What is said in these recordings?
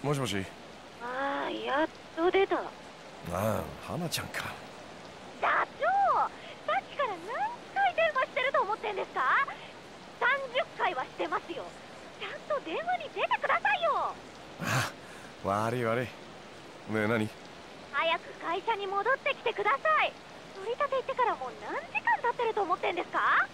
もしもし。 ああ、やっと出た。 ああ、花ちゃんか。 社長、さっきから何回電話してると思ってんですか。30回はしてますよ。ちゃんと電話に出てくださいよ。 ああ、悪い悪い。ねえ、何？ 早く会社に戻ってきてください。取り立て行ってからもう何時間経ってると思ってんですか。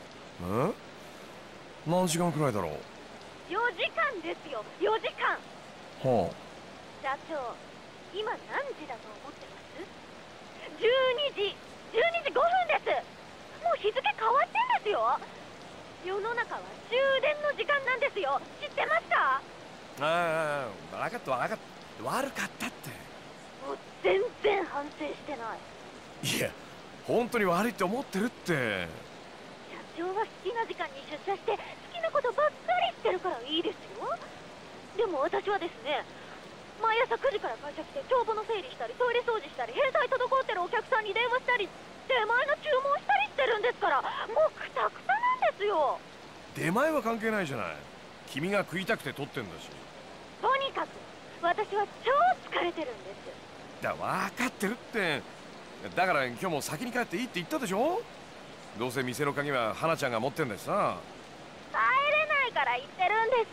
何時間くらいだろう。 4時間ですよ、4時間。 は社長、今何時だと思ってます？ 12 時、12時5分です。もう日付変わってんですよ。世の中は終電の時間なんですよ。知ってました？ あ、ああ、分かった分かった。悪かったって。 もう全然反省してない。 いや、本当に悪いって思ってるって。 社長は好きな時間に出社して好きなことばっかりしてるからいいですよ。でも私はですね、毎朝9時から会社来て帳簿の整理したりトイレ掃除したり返済滞ってるお客さんに電話したり出前の注文したりしてるんですから、もうクタクタなんですよ。 出前は関係ないじゃない。君が食いたくて取ってんだし。 とにかく私は超疲れてるんです。 分かってるって。だから今日も先に帰っていいって言ったでしょ。どうせ店の鍵は花ちゃんが持ってんだしさ。 帰れないから言ってるんです。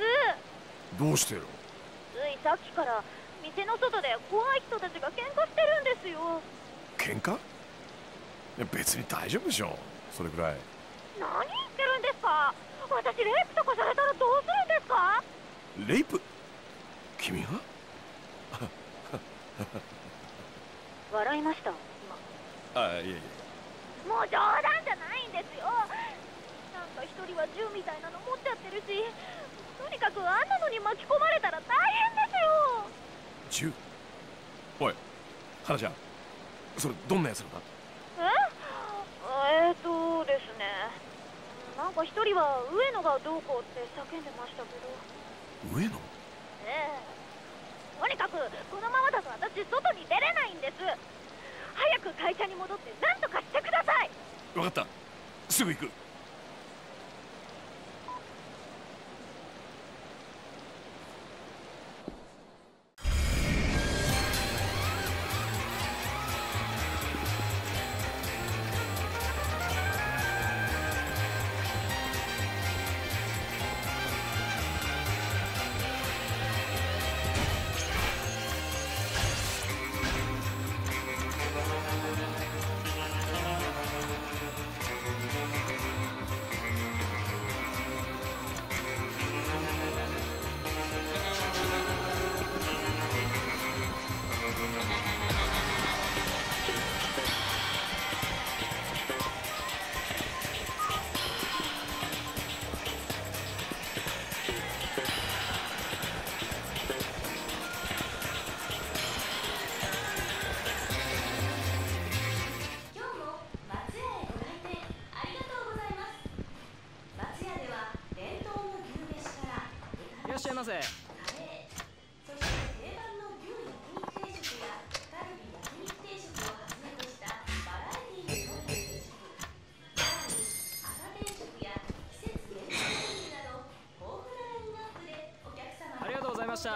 どうしてよ。 ついさっきから店の外で怖い人たちが喧嘩してるんですよ。 喧嘩？いや別に大丈夫でしょ、それくらい。 何言ってるんですか。私レイプとかされたらどうするんですか。 レイプ？君が？ 笑いました今。 あ、いやいや。 もう冗談じゃないんですよ。なんか一人は銃みたいなの持っちゃってるし、とにかくあんなのに巻き込まれたら大変ですよ。 銃？おい、花ちゃん、それどんなやつなんだ？ ですね、なんか一人は上野がどうこうって叫んでましたけど。 上野？ ええ、とにかくこのままだと私外に出れないんです。早く会社に戻って何とかしてください。 分かった、すぐ行く。 いらっしゃいませ。ありがとうございました。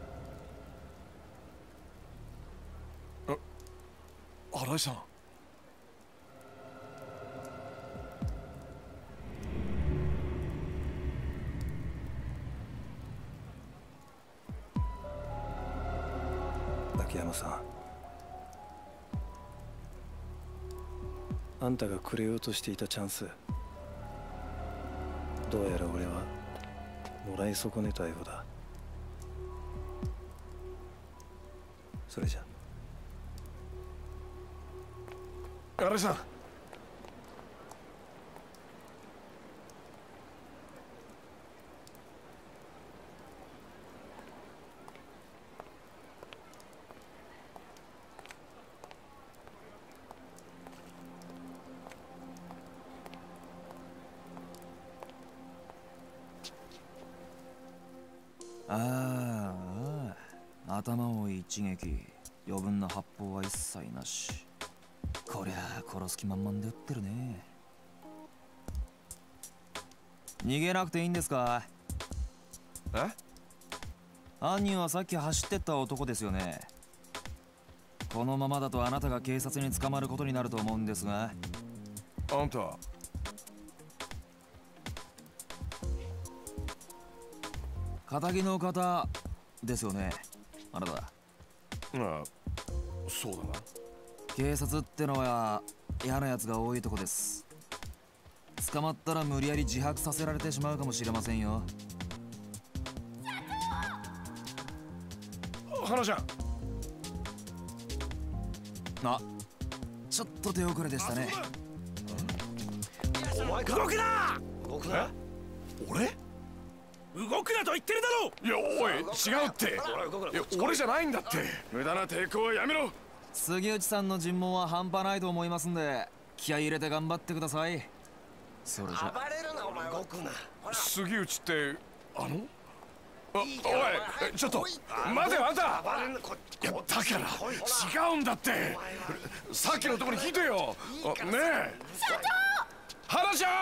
新井さん。 秋山さん、あんたがくれようとしていたチャンス、どうやら俺はもらい損ねたようだ。それじゃ。 新井さん、 頭を一撃、余分な発砲は一切なし。こりゃ殺す気満々で撃ってるね。逃げなくていいんですか？ え？ 犯人はさっき走ってった男ですよね。このままだとあなたが警察に捕まることになると思うんですが。 あんた仇の方ですよね、あなた。 ああ、そうだな。 警察ってのは嫌なやつが多いとこです。捕まったら無理やり自白させられてしまうかもしれませんよ。 花ちゃん。 あ、ちょっと手遅れでしたね。 お前か。動くな！動くな！俺？動くなと言ってるだろう。いや、おい、違うって。いや、俺じゃないんだって。無駄な抵抗はやめろ。 杉内さんの尋問は半端ないと思いますんで、気合い入れて頑張ってください。それじゃ。 暴れるな、お前は。動くな。 杉内っておい、ちょっと待てよ、あんた。いや、だから違うんだって。さっきのところに聞いてよ。ねえ、社長。花ちゃん。